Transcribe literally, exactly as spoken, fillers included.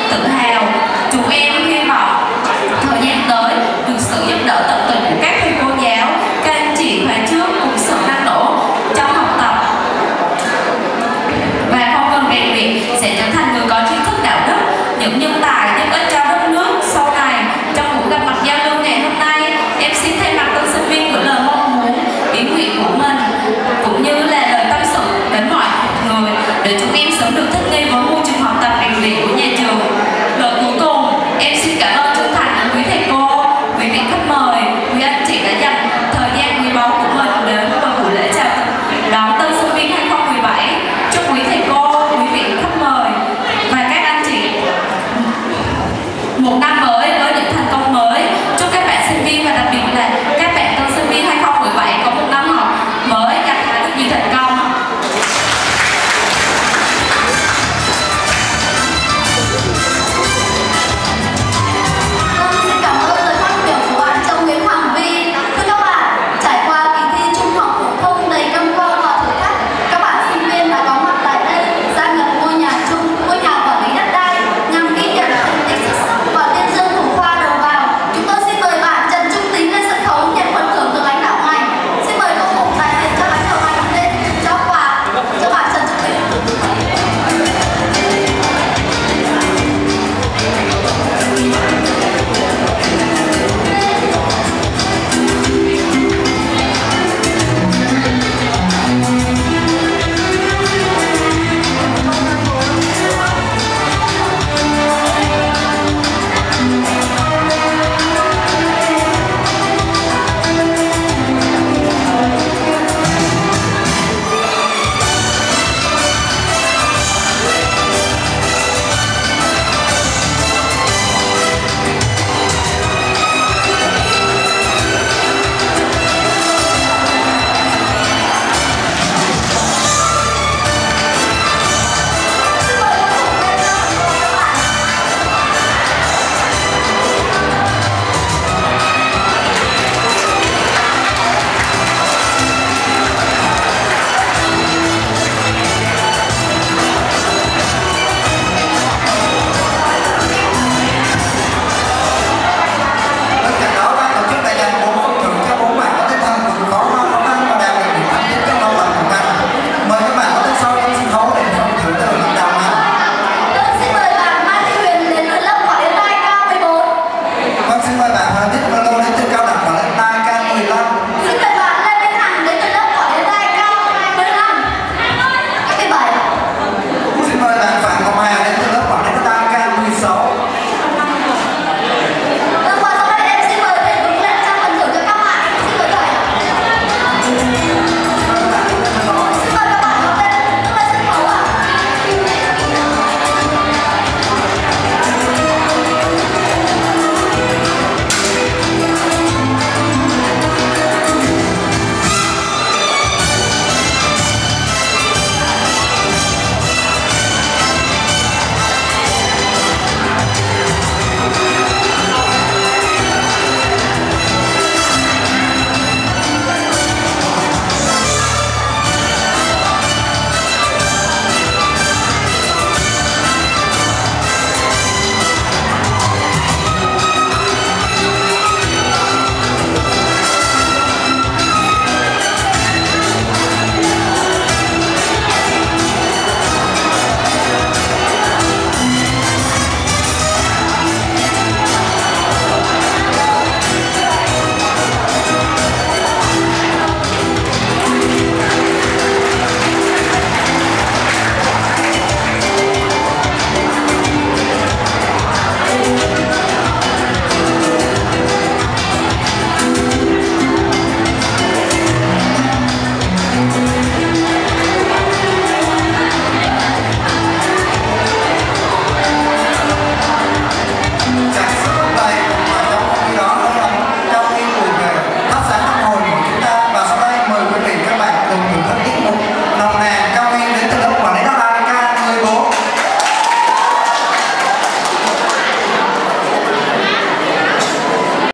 tự hào. Chúng em hy vọng thời gian tới được sự giúp đỡ tận tình của các thầy cô giáo, các anh chị khóa trước cùng sự năng nổ trong học tập và không ngừng rèn luyện sẽ trở thành người có tri thức đạo đức, những nhân tài giúp ích cho đất nước sau này. Trong buổi gặp mặt giao lưu ngày hôm nay, em xin thay mặt tân sinh viên gửi lời mong muốn, ý nguyện của mình cũng như là lời tâm sự đến mọi người để chúng em sớm được thích nghi với môi trường học tập rèn luyện.